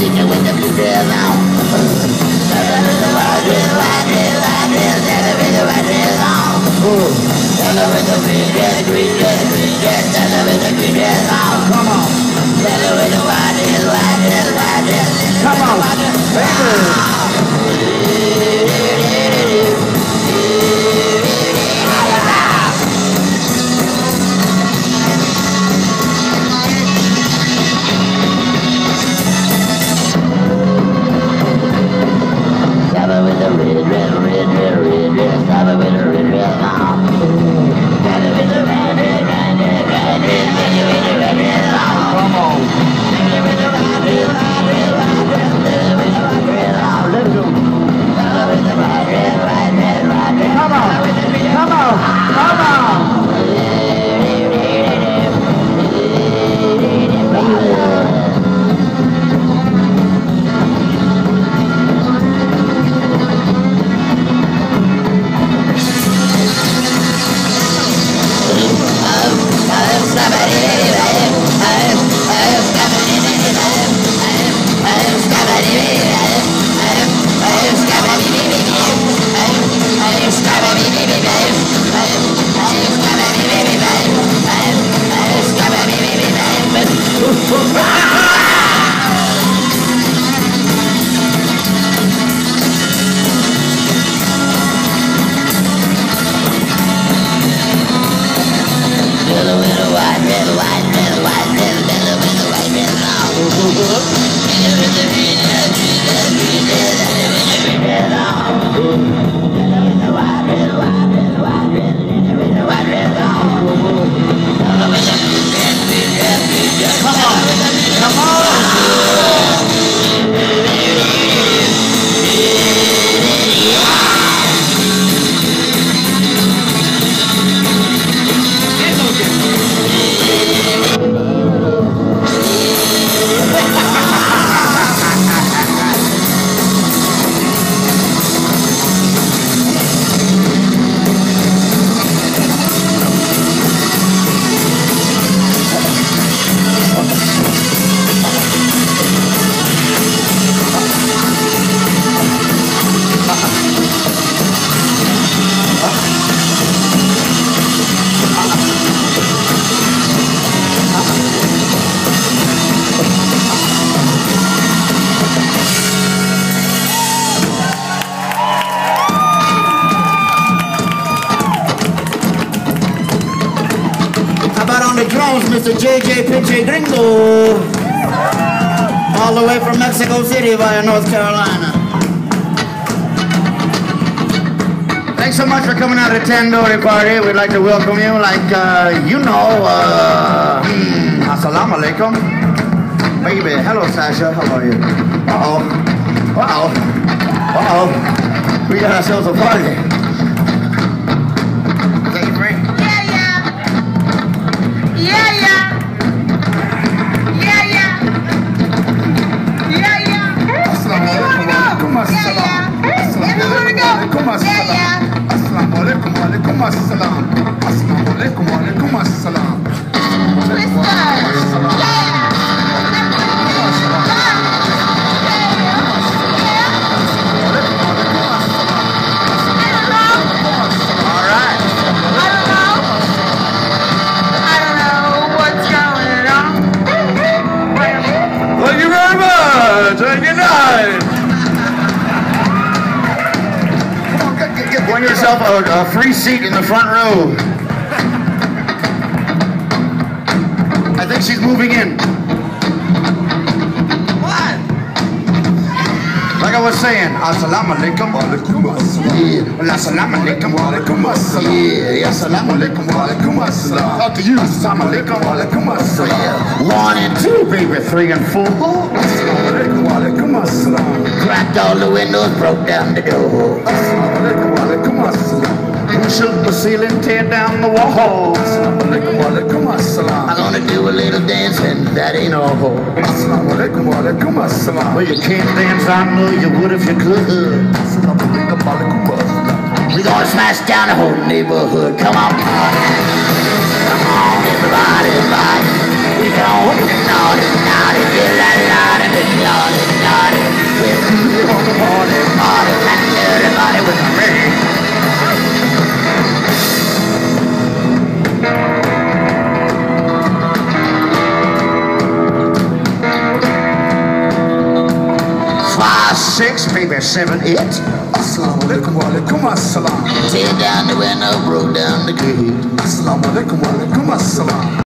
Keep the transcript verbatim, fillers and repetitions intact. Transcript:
preacher with the blue dress on. Tell her with the white dress, white dress, white dress, tell her with the white dress on. Tell her with the green dress, green dress, green dress, tell her with the green dress on. Come on. Tell her with the white dress, white dress, white dress. Come on, baby. With the red, red, red, red, red dress, stop it with the red dress on. Stop it with the red, red, red, red, red dress, stop it with the red dress on. Come on. Stop it with the red dress, red dress, red dress, stop it with the red dress on. Let's go. Stop it with the red dress, red dress, red dress. Come on, come on, come on. Mister J J Pinche Gringo, all the way from Mexico City via North Carolina. Thanks so much for coming out to the Tandoori party. We'd like to welcome you like, uh, you know, uh, hmm, assalamu alaikum. Baby, hello Sasha, how are you? Uh-oh, uh-oh, uh-oh, we got ourselves a party. Win yourself a, a free seat in the front row. I think she's moving in. What? Like I was saying, assalamu alaikum wa alaikum assalam. Yeah, assalamu alaikum wa alaikum assalam. Yeah, assalamu alaikum wa alaikum assalam. Talk to you. Assalamu alaikum wa alaikum assalam. One and two, baby, three and four. Assalamu alaikum wa alaikum assalam. Cracked all the windows, broke down the door. Assalamu alaikum wa alaikum assalam. Push up the ceiling, tear down the walls. Assalamu alaikum wa alaikum assalam. I'm gonna do a little dancing, that ain't all. Assalamu alaikum wa alaikum assalam. Well, you can't dance, I know you would if you could. Assalamu alaikum wa alaikum assalam. We gonna smash down the whole neighborhood, come on. Come on, everybody, everybody. We gonna naughty, naughty, get la la la la la. maybe seven, eight. Assalamu alaikum wa alaikum assalam. Tear down the window, broke down the gate. Assalamu alaikum wa alaikum assalam.